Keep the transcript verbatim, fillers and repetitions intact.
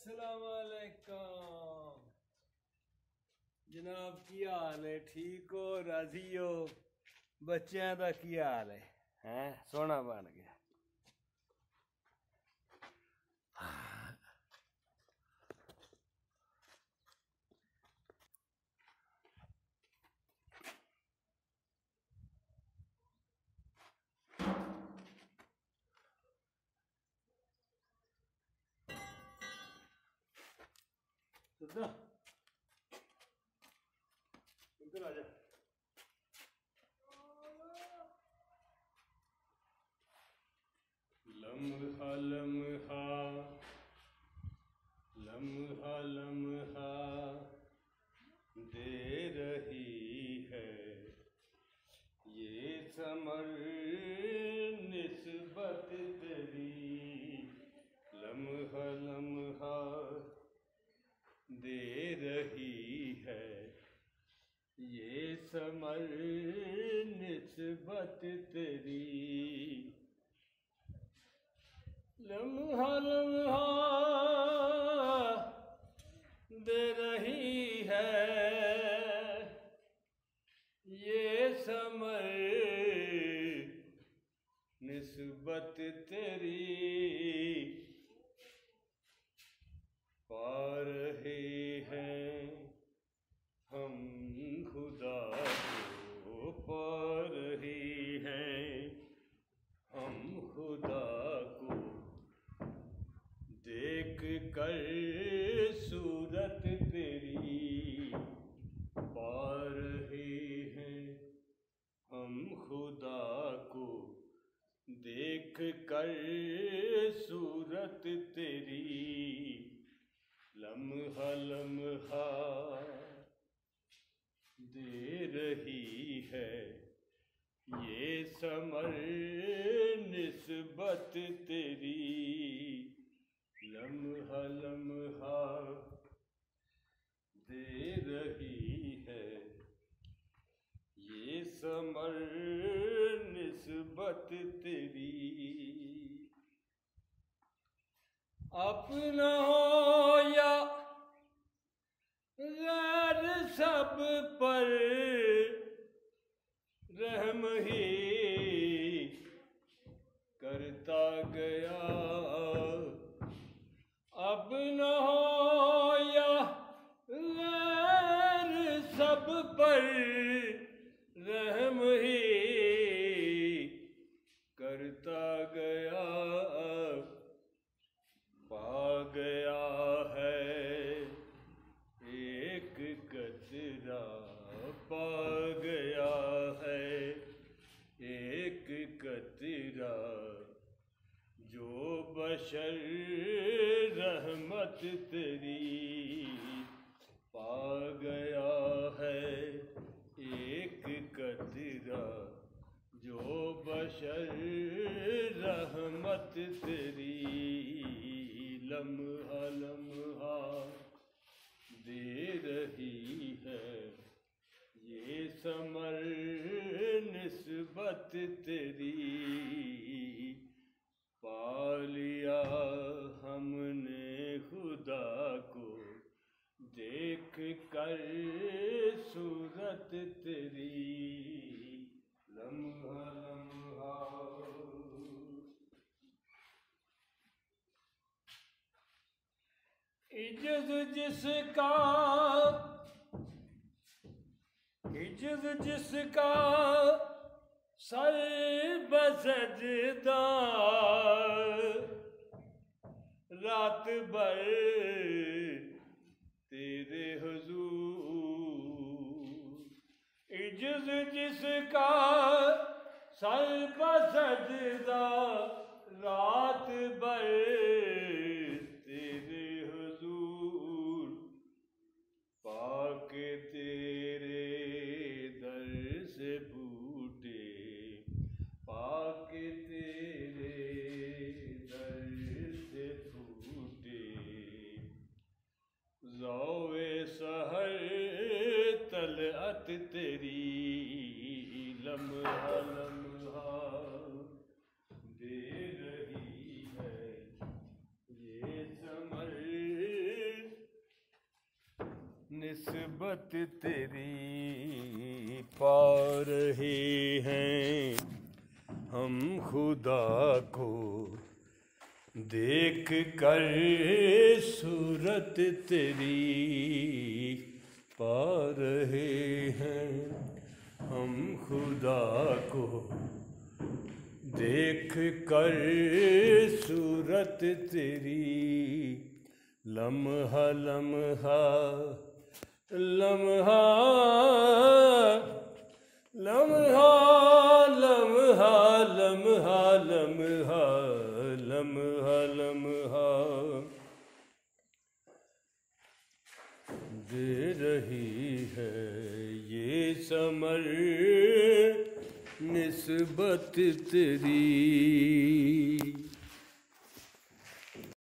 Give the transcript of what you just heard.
अस्सलामुअलैकुम जनाब, की हाल है? ठीक हो? राजी हो? बच्चों का की हाल है? हैं सोना बन गया। सुधा इधर आ जा। लम्हा लम्हा लम्हा लम्हा दे रही है ये समर निस्बत तेरी। लम्हा लम्हा दे रही है ये समर निस्बत तेरी। लम्हा लम्हा दे रही है ये समर निस्बत तेरी। पा रहे हैं हम खुदा को, पा रहे हैं हम खुदा को देख कर सूरत तेरी। पा रहे हैं हम खुदा को देख कर सूरत तेरी। लम्हा लम्हा दे रही है ये समर निस्बत तेरी। लम्हा लम्हा दे रही है ये समर निस्बत तेरी। अपना हो या गैर सब पर रहम ही करता गया। अपना हो या गैर सब पर रहम ही करता गया। पा गया है एक कतरा, पा गया है एक कतरा जो बशर रहमत तेरी। पा गया है एक कतरा जो बशर रहमत तेरी। लम्हा लम्हा दे रही है ये समर निस्बत तेरी। पा लिया हमने खुदा को देख कर सूरत तेरी। लम्हा लम्हा इज्जत जिसका इज्जत जिसका सर बसजदा रात भर तेरे हुजूर। इज्जत जिसका सर बसजदा रात भर तेरे हुजूर। पाके तेरे दर से फूटे, पाके तेरे दर से फूटे ज़ौए सहर तलअत तेरी। लम्हा लम्हा दे रही है ये समर निस्बत तेरी पा रहे हैं हम खुदा को देख कर सूरत तेरी पा रहे हैं हम खुदा को देख कर सूरत तेरी लम्हा लम्हा लम्हा लम्हा लम्हा लम्हा लम्हा लम्हा लम्हा दे रही है ये समर निस्बत तेरी।